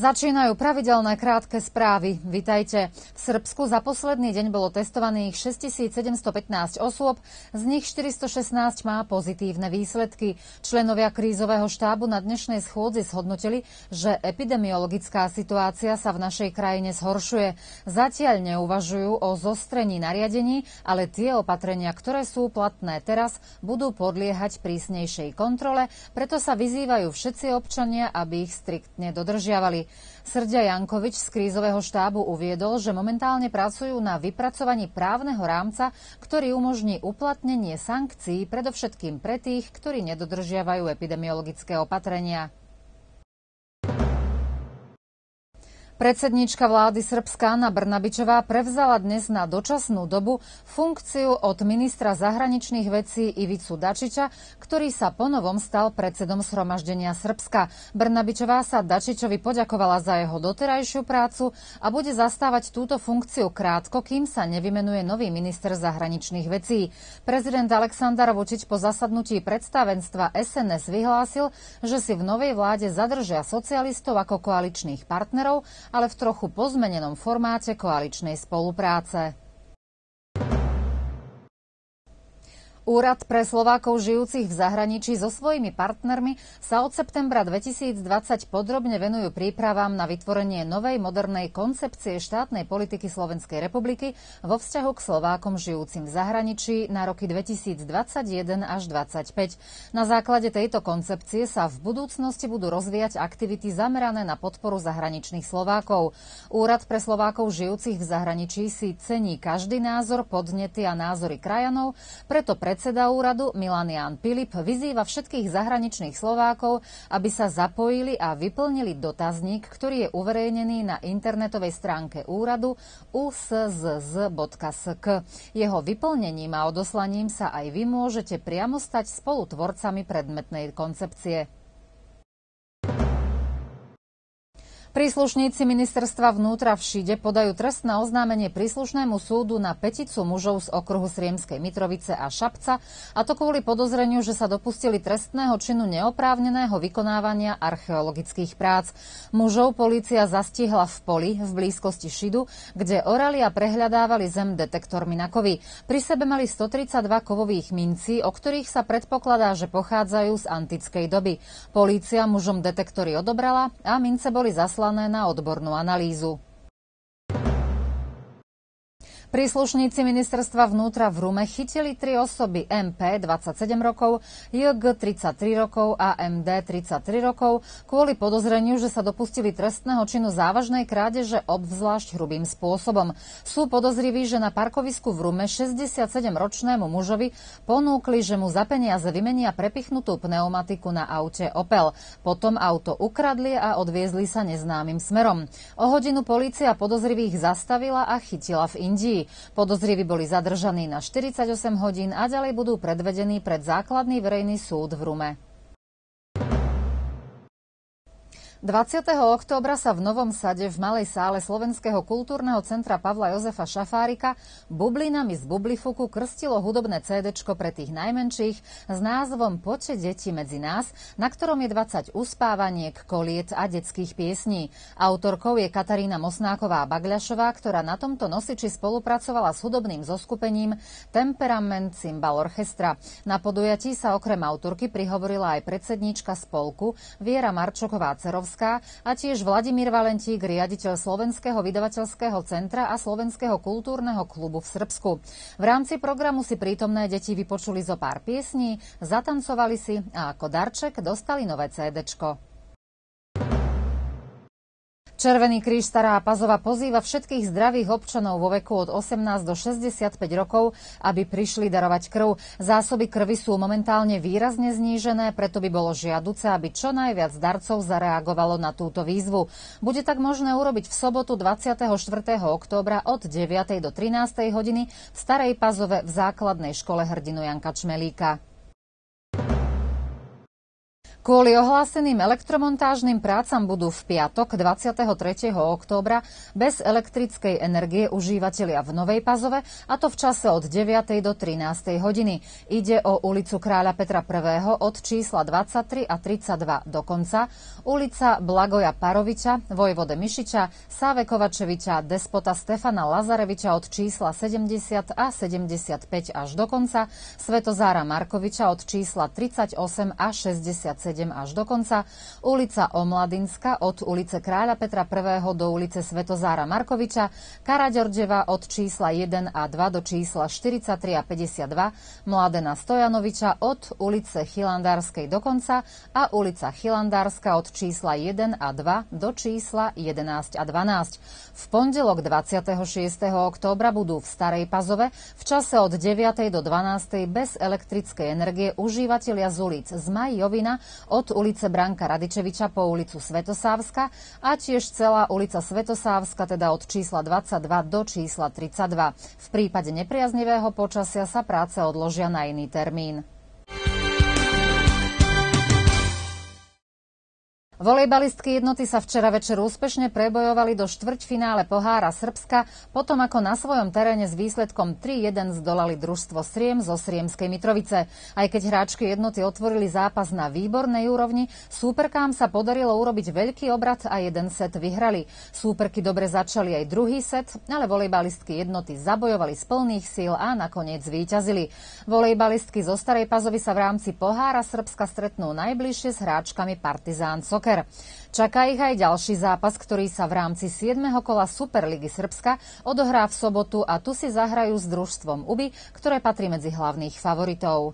Začínajú pravidelné krátke správy. Vitajte. V Srbsku za posledný deň bolo testovaných 6715 osôb, z nich 416 má pozitívne výsledky. Členovia krízového štábu na dnešnej schôdzi zhodnotili, že epidemiologická situácia sa v našej krajine zhoršuje. Zatiaľ neuvažujú o zostrení nariadení, ale tie opatrenia, ktoré sú platné teraz, budú podliehať prísnejšej kontrole, preto sa vyzývajú všetci občania, aby ich striktne dodržiavali. Srďa Jankovič z krízového štábu uviedol, že momentálne pracujú na vypracovaní právneho rámca, ktorý umožní uplatnenie sankcií predovšetkým pre tých, ktorí nedodržiavajú epidemiologické opatrenia. Predsedníčka vlády Srbska Ana Brnabićová prevzala dnes na dočasnú dobu funkciu od ministra zahraničných vecí Ivicu Dačića, ktorý sa ponovom stal predsedom Zhromaždenia Srbska. Brnabićová sa Dačićovi poďakovala za jeho doterajšiu prácu a bude zastávať túto funkciu krátko, kým sa nevymenuje nový minister zahraničných vecí. Prezident Aleksandar Vučić po zasadnutí predstavenstva SNS vyhlásil, že si v novej vláde zadržia socialistov ako koaličných partnerov, ale v trochu pozmenenom formáte koaličnej spolupráce. Úrad pre Slovákov žijúcich v zahraničí so svojimi partnermi sa od septembra 2020 podrobne venujú prípravám na vytvorenie novej modernej koncepcie štátnej politiky Slovenskej republiky vo vzťahu k Slovákom žijúcim v zahraničí na roky 2021 až 2025. Na základe tejto koncepcie sa v budúcnosti budú rozvíjať aktivity zamerané na podporu zahraničných Slovákov. Úrad pre Slovákov žijúcich v zahraničí si cení každý názor, podnety a názory krajanov, preto predseda úradu Milan Ján Pilip vyzýva všetkých zahraničných Slovákov, aby sa zapojili a vyplnili dotazník, ktorý je uverejnený na internetovej stránke úradu uszz.sk. Jeho vyplnením a odoslaním sa aj vy môžete priamo stať spolutvorcami predmetnej koncepcie. Príslušníci ministerstva vnútra v Šide podajú trestné oznámenie príslušnému súdu na päticu mužov z okruhu Sriemskej Mitrovice a Šapca, a to kvôli podozreniu, že sa dopustili trestného činu neoprávneného vykonávania archeologických prác. Mužov polícia zastihla v poli v blízkosti Šidu, kde orali a prehľadávali zem detektormi na kovy. Pri sebe mali 132 kovových mincí, o ktorých sa predpokladá, že pochádzajú z antickej doby. Polícia mužom detektory odobrala a mince boli zaslané na odbornú analýzu. Príslušníci ministerstva vnútra v Rume chytili 3 osoby: MP 27 rokov, JG 33 rokov a MD 33 rokov kvôli podozreniu, že sa dopustili trestného činu závažnej krádeže obzvlášť hrubým spôsobom. Sú podozriví, že na parkovisku v Rume 67-ročnému mužovi ponúkli, že mu za peniaze vymenia prepichnutú pneumatiku na aute Opel. Potom auto ukradli a odviezli sa neznámym smerom. O hodinu polícia podozrivých zastavila a chytila v Indii. Podozriví boli zadržaní na 48 hodín a ďalej budú predvedení pred základný verejný súd v Rume. 20. októbra sa v Novom Sade v malej sále Slovenského kultúrneho centra Pavla Jozefa Šafárika bublinami z Bublifuku krstilo hudobné CDčko pre tých najmenších s názvom Poďte deti medzi nás, na ktorom je 20 uspávaniek, koliet a detských piesní. Autorkou je Katarína Mosnáková-Bagľašová, ktorá na tomto nosiči spolupracovala s hudobným zoskupením Temperament Cymbal Orchestra. Na podujatí sa okrem autorky prihovorila aj predsedníčka spolku Viera Marčoková-Cerovská a tiež Vladimír Valentík, riaditeľ Slovenského vydavateľského centra a Slovenského kultúrneho klubu v Srbsku. V rámci programu si prítomné deti vypočuli zo pár piesní, zatancovali si a ako darček dostali nové CDčko. Červený kríž Stará Pazova pozýva všetkých zdravých občanov vo veku od 18 do 65 rokov, aby prišli darovať krv. Zásoby krvi sú momentálne výrazne znížené, preto by bolo žiaduce, aby čo najviac darcov zareagovalo na túto výzvu. Bude tak možné urobiť v sobotu 24. októbra od 9. do 13. hodiny v Starej Pazove v základnej škole hrdinu Janka Čmelíka. Kvôli ohláseným elektromontážnym prácam budú v piatok 23. októbra bez elektrickej energie užívatelia v Novej Pazove, a to v čase od 9. do 13. hodiny. Ide o ulicu Kráľa Petra I. od čísla 23 a 32 do konca, ulica Blagoja Paroviča, Vojvode Mišiča, Sáve Kovačeviča, Despota Stefana Lazareviča od čísla 70 a 75 až do konca, Svetozára Markoviča od čísla 38 a 67 až do konca, ulica Omladinska od ulice Kráľa Petra I. do ulice Svetozára Markoviča, Karaďordževa od čísla 1 a 2 do čísla 43 a 52, Mladena Stojanoviča od ulice Chilandárskej do konca a ulica Chilandárska od čísla 1 a 2 do čísla 11 a 12. V pondelok 26. októbra budú v Starej Pazove v čase od 9. do 12. bez elektrickej energie užívatelia z ulic Zmaj Jovina od ulice Branka Radičeviča po ulicu Svetosávska a tiež celá ulica Svetosávska, teda od čísla 22 do čísla 32. V prípade nepriaznivého počasia sa práce odložia na iný termín. Volejbalistky jednoty sa včera večer úspešne prebojovali do štvrťfinále Pohára Srbska, potom ako na svojom teréne s výsledkom 3-1 zdolali družstvo Sriem zo Sriemskej Mitrovice. Aj keď hráčky jednoty otvorili zápas na výbornej úrovni, súperkám sa podarilo urobiť veľký obrat a jeden set vyhrali. Súperky dobre začali aj druhý set, ale volejbalistky jednoty zabojovali z plných síl a nakoniec zvíťazili. Volejbalistky zo Starej Pazovy sa v rámci Pohára Srbska stretnú najbližšie s hráčkami Partizán Soccer. Čaká ich aj ďalší zápas, ktorý sa v rámci 7. kola Superligy Srbska odohrá v sobotu a tu si zahrajú s družstvom UBI, ktoré patrí medzi hlavných favoritov.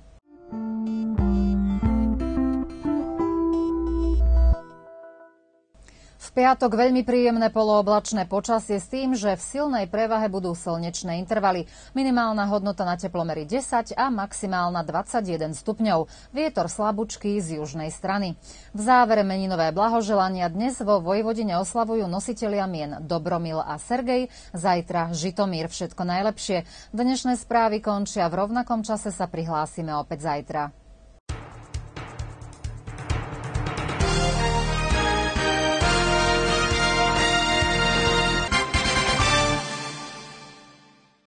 V piatok veľmi príjemné polooblačné počasie s tým, že v silnej prevahe budú slnečné intervaly. Minimálna hodnota na teplomery 10 a maximálna 21 stupňov. Vietor slabúčky z južnej strany. V závere meninové blahoželania dnes vo Vojvodine oslavujú nositelia mien Dobromil a Sergej, zajtra Žitomír. Všetko najlepšie. Dnešné správy končia, v rovnakom čase sa prihlásime opäť zajtra.